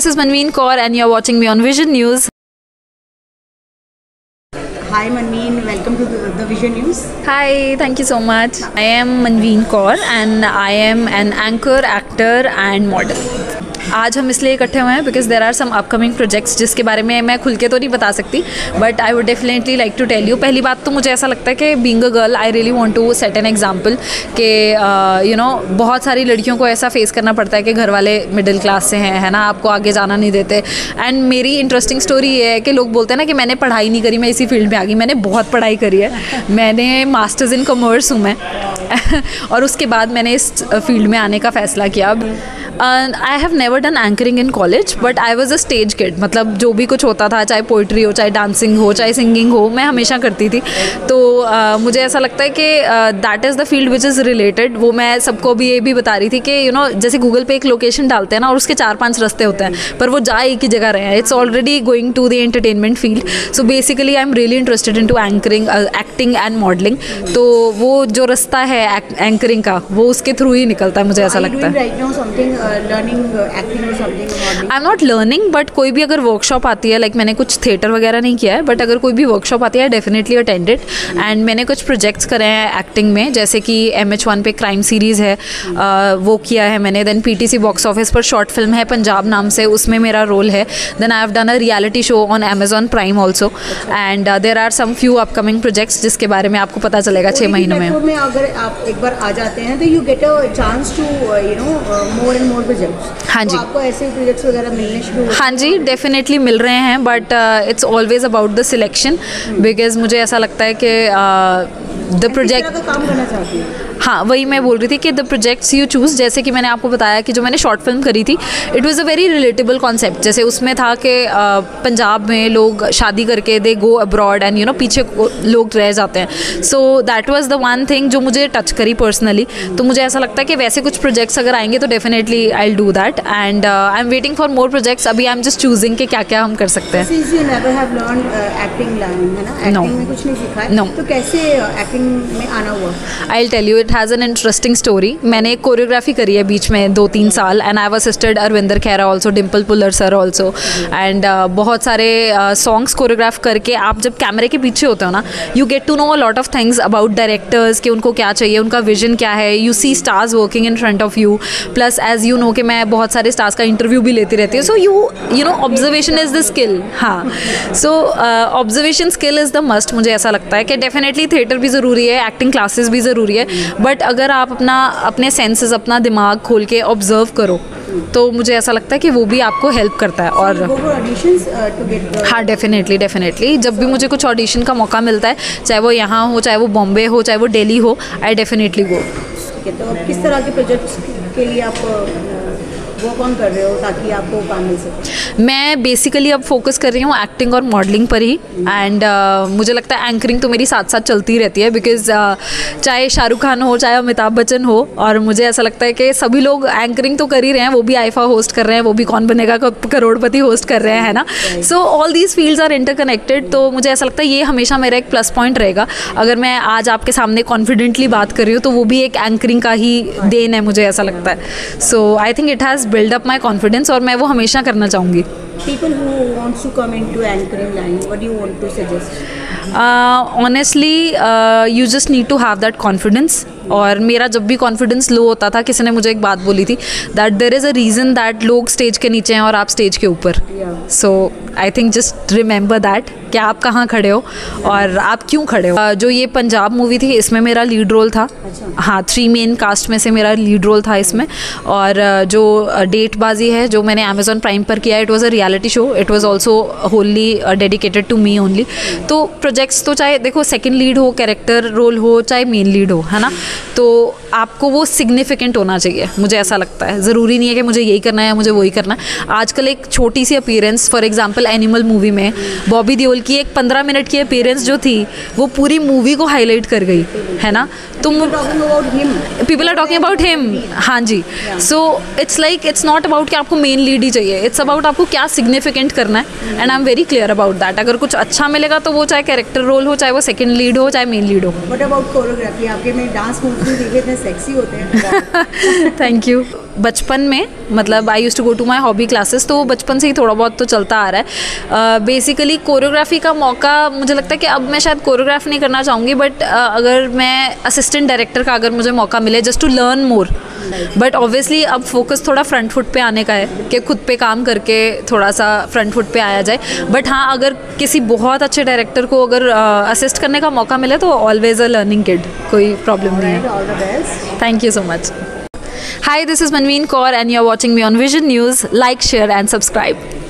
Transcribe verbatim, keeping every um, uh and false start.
This is Manveen Kaur and you're watching me on Vision News. Hi Manveen, welcome to the, the Vision News. Hi, thank you so much. I am Manveen Kaur and I am an anchor, actor and model. आज हम इसलिए इकट्ठे हुए हैं because there are some upcoming projects जिसके बारे में मैं खुल के तो नहीं बता सकती, but I would definitely like to tell you. पहली बात तो मुझे ऐसा लगता है कि being a girl I really want to set an example कि यू नो बहुत सारी लड़कियों को ऐसा फेस करना पड़ता है कि घर वाले मिडिल क्लास से हैं, है ना, आपको आगे जाना नहीं देते. एंड मेरी इंटरेस्टिंग स्टोरी ये है कि लोग बोलते हैं ना कि मैंने पढ़ाई नहीं करी, मैं इसी फील्ड में आ गई. मैंने बहुत पढ़ाई करी है, मैंने मास्टर्स इन कॉमर्स हूँ मैं और उसके बाद मैंने इस फील्ड में आने का फ़ैसला किया. अब I have never done anchoring in college but I was a stage kid. मतलब जो भी कुछ होता था, चाहे पोइट्री हो, चाहे डांसिंग हो, चाहे सिंगिंग हो, मैं हमेशा करती थी. तो uh, मुझे ऐसा लगता है कि that is the field which is related. वो मैं सबको भी ये भी बता रही थी कि यू you नो know, जैसे गूगल पे एक लोकेशन डालते हैं ना और उसके चार पांच रास्ते होते हैं पर वो जा एक ही जगह रहे हैं. It's already going to the entertainment field. So basically I am really interested in to anchoring, acting and modelling. तो वो जो रास्ता है एंकरिंग का वो उसके थ्रू ही निकलता है, मुझे ऐसा लगता है. I am not learning but कोई भी अगर वर्कशॉप आती है, लाइक like मैंने कुछ थिएटर वगैरह नहीं किया है बट अगर कोई भी वर्कशॉप आती है डेफिनेटली अटेंडेड. एंड मैंने कुछ प्रोजेक्ट्स करे हैं एक्टिंग में, जैसे कि एम एच वन पे क्राइम सीरीज़ है, uh, वो किया है मैंने. Then P T C box office पर शॉर्ट फिल्म है पंजाब नाम से, उसमें मेरा रोल है. Then I have done a reality show on Amazon Prime also. And there are some few upcoming projects जिसके बारे में आपको पता चलेगा छः महीनों में. में अगर आप एक बार आ जाते हैं तो you get a chance to you know more and more projects. हाँ जी, आपको ऐसे प्रोजेक्ट्स वगैरह मिलने शुरू हो? हाँ जी, डेफिनेटली मिल रहे हैं but it's always about the selection. Because मुझे ऐसा लगता है कि द प्रोजेक्ट काम करना चाहती हूँ. हाँ, वही मैं बोल रही थी कि द प्रोजेक्ट्स यू चूज़, जैसे कि मैंने आपको बताया कि जो मैंने शॉर्ट फिल्म करी थी it was a very relatable concept. जैसे उसमें था कि पंजाब में लोग शादी करके they go abroad and you know पीछे लोग रह जाते हैं. So that was the one thing जो मुझे टच करी पर्सनली. तो मुझे ऐसा लगता है कि वैसे कुछ प्रोजेक्ट्स अगर आएंगे तो definitely I will do that. And I am waiting for more projects. अभी आई एम जस्ट चूजिंग कि क्या क्या हम कर सकते हैं. Since you never have learned uh, acting line, है ना? No. Acting में कुछ नहीं सीखा है. No. तो कैसे एक्टिंग में आना हुआ? I will tell you, it has an interesting story. मैंने एक कोरियोग्राफी करी है बीच में दो तीन साल and I have assisted Arvinder Khaira also, Dimple Puller sir also. And बहुत सारे सॉन्ग्स uh, कोरियोग्राफ करके आप जब कैमरे के पीछे होते हो ना, you get to know a lot of things about directors कि उनको क्या चाहिए, उनका विजन क्या है. You see stars working in front of you. Plus as you know कि मैं बहुत सारे स्टार्स का इंटरव्यू भी लेती रहती हूँ. So you you know observation is the skill. हाँ, so observation skill is the must. मुझे ऐसा लगता है कि डेफिनेटली थिएटर भी ज़रूरी है, एक्टिंग क्लासेस भी ज़रूरी है, बट अगर आप अपना अपने सेंसेस, अपना दिमाग खोल के ऑब्जर्व करो तो मुझे ऐसा लगता है कि वो भी आपको हेल्प करता है. और हाँ, डेफिनेटली डेफिनेटली जब भी मुझे कुछ ऑडिशन का मौका मिलता है, चाहे वो यहाँ हो, चाहे वो बॉम्बे हो, चाहे वो दिल्ली हो, आई डेफिनेटली गो. तो अब किस तरह के प्रोजेक्ट्स के लिए आप वो कौन कर रहे हो ताकि आपको काम मिल सके? मैं बेसिकली अब फोकस कर रही हूँ एक्टिंग और मॉडलिंग पर ही. एंड uh, मुझे लगता है एंकरिंग तो मेरी साथ साथ चलती रहती है बिकॉज uh, चाहे शाहरुख खान हो, चाहे अमिताभ बच्चन हो, और मुझे ऐसा लगता है कि सभी लोग एंकरिंग तो कर ही रहे हैं. वो भी आईफा होस्ट कर रहे हैं, वो भी कौन बनेगा करोड़पति होस्ट कर रहे हैं, है ना. So all these fields are interconnected. तो मुझे ऐसा लगता है ये हमेशा मेरा एक प्लस पॉइंट रहेगा. अगर मैं आज आपके सामने कॉन्फिडेंटली बात कर रही हूँ तो वो भी एक एंकरिंग का ही देन है, मुझे ऐसा लगता है. So I think it has build up my confidence और मैं वो हमेशा करना चाहूँगी. People who wants to come into anchoring line, what do you want to suggest? uh, honestly uh, you just need to have that confidence. और मेरा जब भी कॉन्फिडेंस लो होता था, किसी ने मुझे एक बात बोली थी that there is a reason that लोग स्टेज के नीचे हैं और आप स्टेज के ऊपर. So I think just remember that कि आप कहाँ खड़े हो और आप क्यों खड़े हो. uh, जो ये पंजाब मूवी थी इसमें मेरा लीड रोल था. अच्छा. हाँ, थ्री मेन कास्ट में से मेरा लीड रोल था इसमें. और uh, जो डेटबाजी है जो मैंने अमेजॉन प्राइम पर किया, it was a reality show. It was also wholly dedicated to me only. तो प्रोजेक्ट्स तो चाहे देखो सेकेंड लीड हो, कैरेक्टर रोल हो, चाहे मेन लीड हो, है ना, तो आपको वो सिग्निफिकेंट होना चाहिए. मुझे ऐसा लगता है ज़रूरी नहीं है कि मुझे यही करना है या मुझे वही करना है. आजकल एक छोटी सी appearance, for example animal movie में बॉबी देओल की एक पंद्रह मिनट की अपीयरेंस जो थी वो पूरी मूवी को हाईलाइट कर गई, है ना. तो people are talking about him. हाँ जी. So it's like it's not about कि आपको मेन लीड ही चाहिए, इट्स अबाउट आपको क्या सिग्निफिकेंट करना है. And I am very clear about that. अगर कुछ अच्छा मिलेगा तो वो चाहे कैरेक्टर रोल हो, चाहे वो सेकेंड लीड हो, चाहे मेन लीड हो. व्हाट अबाउट कोरियोग्राफी? आपके में डांस स्कूल्स में देखे इतने सेक्सी होते हैं। Thank you. बचपन में मतलब I use to go to my hobby classes, तो बचपन से ही थोड़ा बहुत तो चलता आ रहा है। बेसिकली uh, कोरियोग्राफी का मौका मुझे लगता है कि अब मैं शायद कोरियोग्राफ नहीं करना चाहूँगी, बट uh, अगर मैं असिस्टेंट डायरेक्टर का अगर मुझे मौका मिले just to learn more, but obviously अब फोकस थोड़ा फ्रंट फुट पे आने का है कि खुद पे काम करके थोड़ा सा फ्रंट फुट पे आया जाए। बट हाँ, अगर किसी बहुत अच्छे डायरेक्टर को अगर असिस्ट uh, करने का मौका मिले तो ऑलवेज अ लर्निंग किड, कोई प्रॉब्लम नहीं है। All the best. Thank you so much. Hi, this is Manveen Kaur and you're watching me on Vision News. Like, share and subscribe.